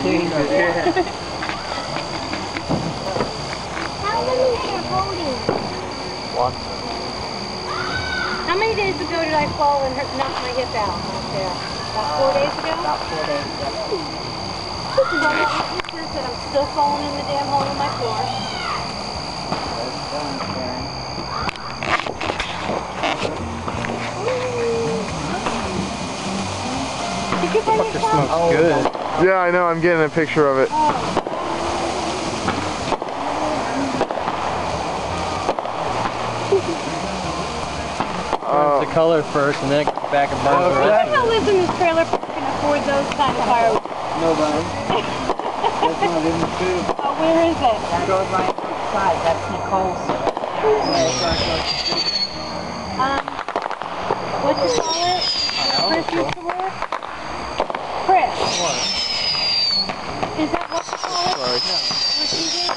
How many are you holding? Lots. How many days ago did I fall and knock my hip out out there? About 4 days ago? About 4 days ago. So I'm not witness that I'm still falling in the damn hole in my floor. That's done, Karen. Did you find your phone? Smells good. Yeah, I know. I'm getting a picture of it. Burns the color first, and then it goes back and burns the Who rest the hell lives in this trailer park and afford those kind of fireworks? Nobody. That's not in the tube. Oh, where is it? That goes right outside. That's Nicole's. What you call it? Chris used to work? Chris. What? Is that what you call it? Sorry. What you did?